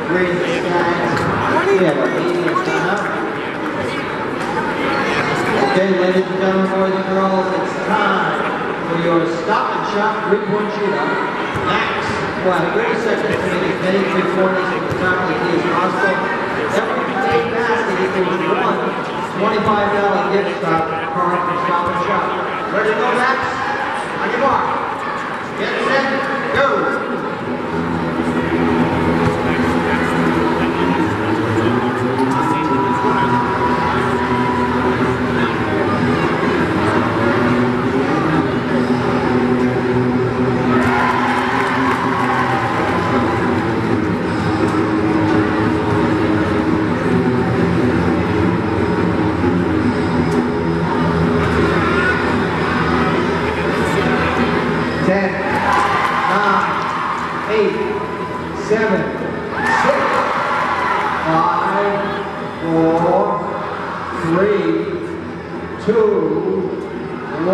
green flags. We have our meeting done up. Okay, ladies and gentlemen, boys and girls, it's time for your stop and shop 3-point shootout. Max will have 30 seconds to make as many 3-pointers from the top of the key as possible. Every paid basket equals one $25 gift card from Stop and Shop. Ready to go, Max? On your mark. Get set, go! 10, 9, 8, 7, 6, 5, 4, 3, 2, 1.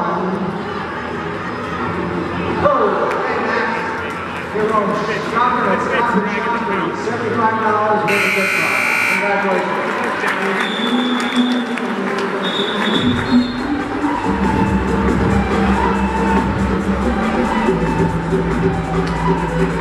Oh, hey Max, you're going shopping at $75 worth of gift card. Congratulations.